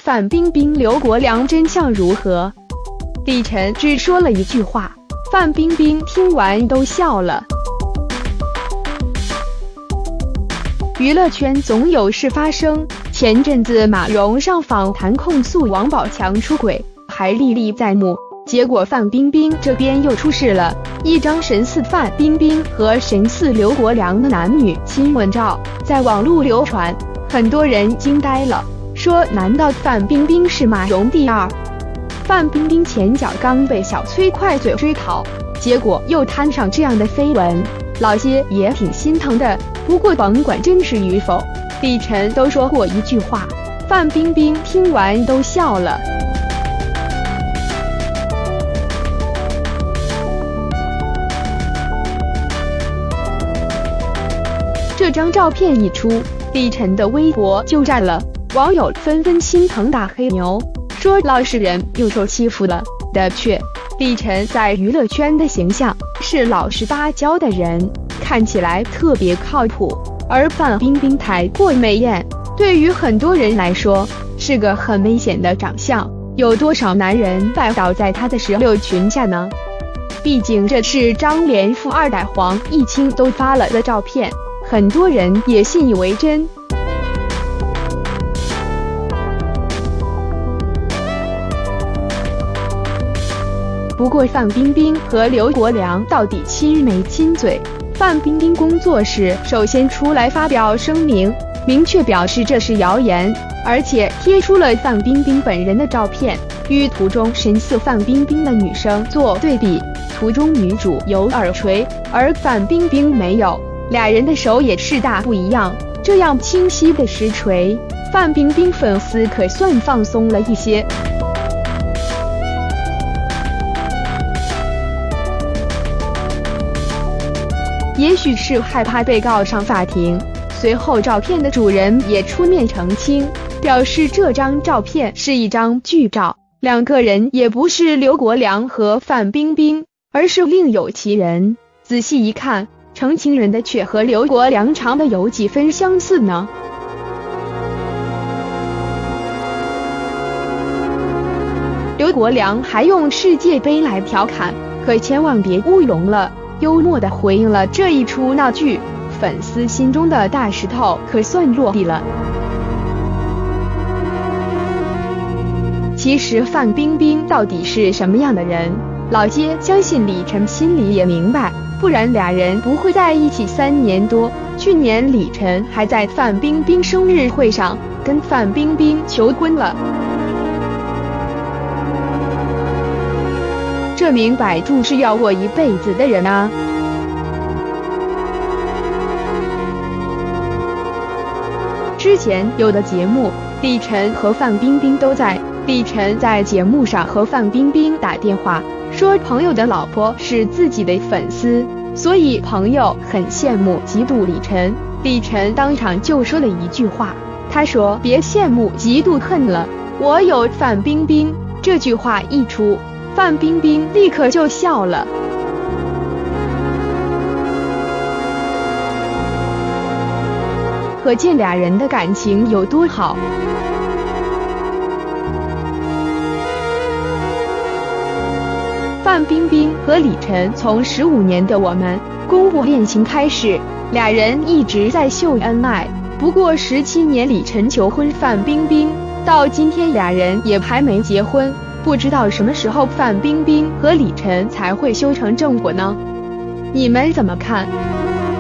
范冰冰、刘国梁真相如何？李晨只说了一句话，范冰冰听完都笑了。娱乐圈总有事发生，前阵子马蓉上访谈控诉王宝强出轨，还历历在目。结果范冰冰这边又出事了，一张神似范冰冰和神似刘国梁的男女亲吻照在网络流传，很多人惊呆了，说难道范冰冰是马蓉第二？范冰冰前脚刚被小崔快嘴追讨，结果又摊上这样的绯闻，老些也挺心疼的。不过甭管真实与否，李晨都说过一句话，范冰冰听完都笑了。这张照片一出，李晨的微博就炸了，网友纷纷心疼大黑牛，说老实人又受欺负了。的确，李晨在娱乐圈的形象是老实巴交的人，看起来特别靠谱，而范冰冰太过美艳，对于很多人来说是个很危险的长相，有多少男人拜倒在她的石榴裙下呢？毕竟这是张连富二代黄毅清都发了的照片，很多人也信以为真。不过范冰冰和刘国梁到底亲没亲嘴？范冰冰工作室首先出来发表声明，明确表示这是谣言，而且贴出了范冰冰本人的照片，与图中神似范冰冰的女生做对比。图中女主有耳垂，而范冰冰没有，俩人的手也是大不一样。这样清晰的实锤，范冰冰粉丝可算放松了一些。也许是害怕被告上法庭，随后照片的主人也出面澄清，表示这张照片是一张剧照，两个人也不是刘国梁和范冰冰，而是另有其人。仔细一看，澄清人的却和刘国梁长得有几分相似呢。刘国梁还用世界杯来调侃，可千万别乌龙了，幽默地回应了这一出闹剧，粉丝心中的大石头可算落地了。其实范冰冰到底是什么样的人，老街相信李晨心里也明白，不然俩人不会在一起3年多。去年李晨还在范冰冰生日会上跟范冰冰求婚了，这明摆住是要过一辈子的人啊。之前有的节目，李晨和范冰冰都在。李晨在节目上和范冰冰打电话，说朋友的老婆是自己的粉丝，所以朋友很羡慕嫉妒李晨。李晨当场就说了一句话，他说别羡慕嫉妒恨了，我有范冰冰。这句话一出，范冰冰立刻就笑了。可见俩人的感情有多好。范冰冰和李晨从15年的我们公布恋情开始，俩人一直在秀恩爱。不过17年李晨求婚范冰冰，到今天俩人也还没结婚，不知道什么时候范冰冰和李晨才会修成正果呢？你们怎么看？